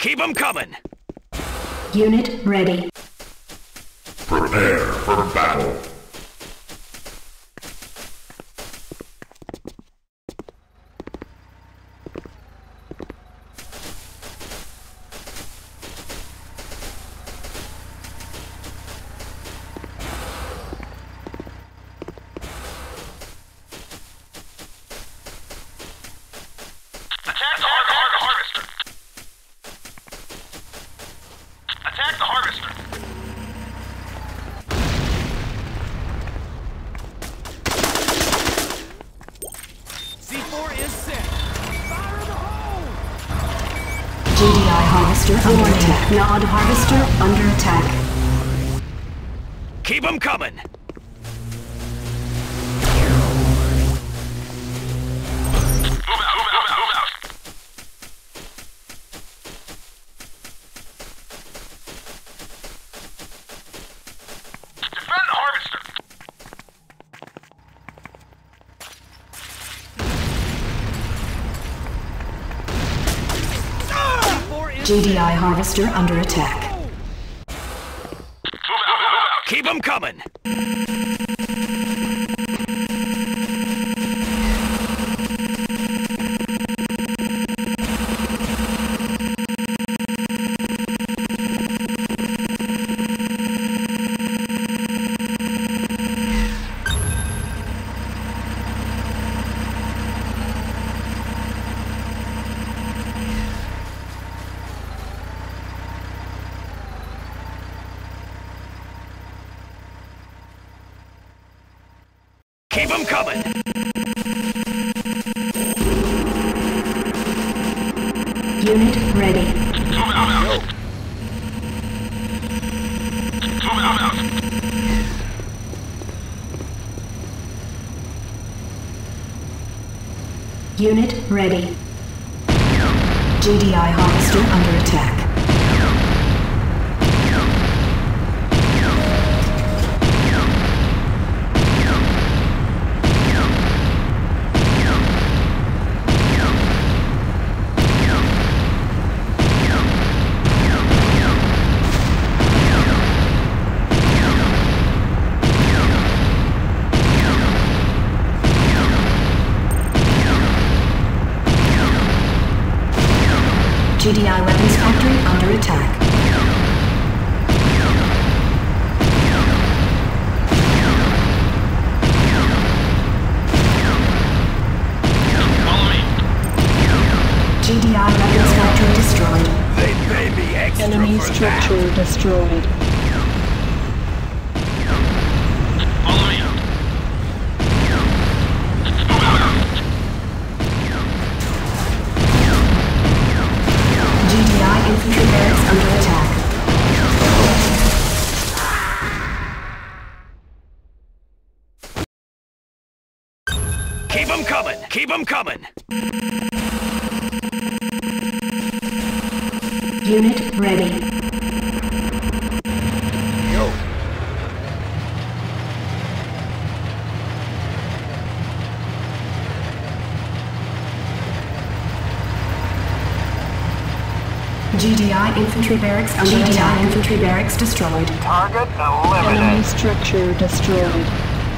Keep 'em coming! Unit ready. Prepare for battle. Attack the harvester! Attack the harvester! C4 is set. Fire in the hole! GDI harvester under attack. Nod harvester under attack. Keep 'em coming! Move out! Defend the harvester! GDI harvester under attack. Move out! Keep 'em coming! Keep 'em coming! Unit ready. Move out! Unit ready. GDI harvester under attack. GDI weapons factory under attack. Follow me! GDI weapons factory destroyed. They pay me extra Enemy for structure destroyed. Follow me! GDI infantry barracks under attack. Keep 'em coming! Keep 'em coming! Unit ready. Yo! GDI infantry barracks under attack. Infantry barracks destroyed. Target Enemy eliminated! structure destroyed.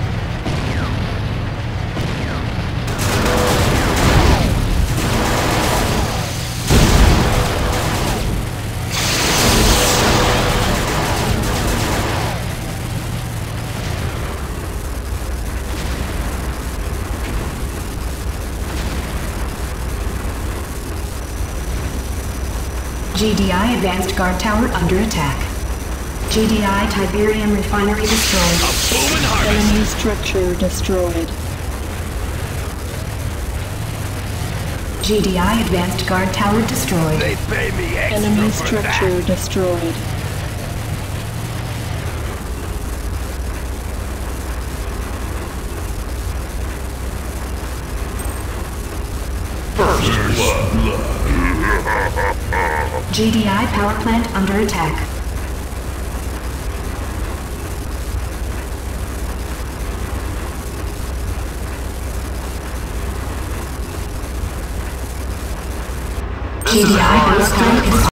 GDI advanced guard tower under attack. GDI Tiberium refinery destroyed. A booming harvest! Enemy structure destroyed. GDI advanced guard tower destroyed. They pay me extra Enemy for structure that! destroyed. GDI power plant under attack. GDI power plant is